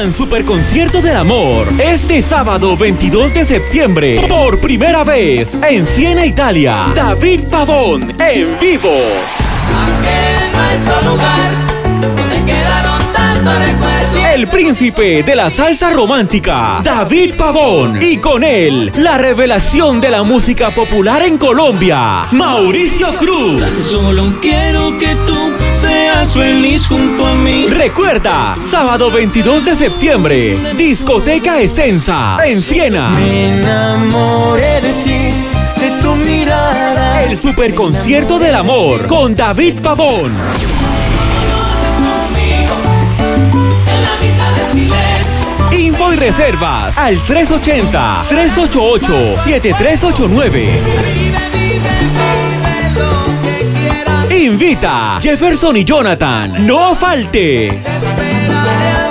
Gran Superconcierto del Amor, este sábado 22 de septiembre, por primera vez en Siena, Italia. David Pavón en vivo. Aquel nuestro lugar, donde quedaron tantos recuerdos. El príncipe de la salsa romántica, David Pavón. Y con él, la revelación de la música popular en Colombia, Mauricio Cruz. Tan solo quiero que tú seas feliz junto a mí. Recuerda, sábado 22 de septiembre, Discoteca Esenza, en Siena. Me enamoré de ti, de tu mirada. El Superconcierto del Amor con David Pavón. Info y reservas al 380-388-7389. Invita Jefferson y Jonathan. No faltes.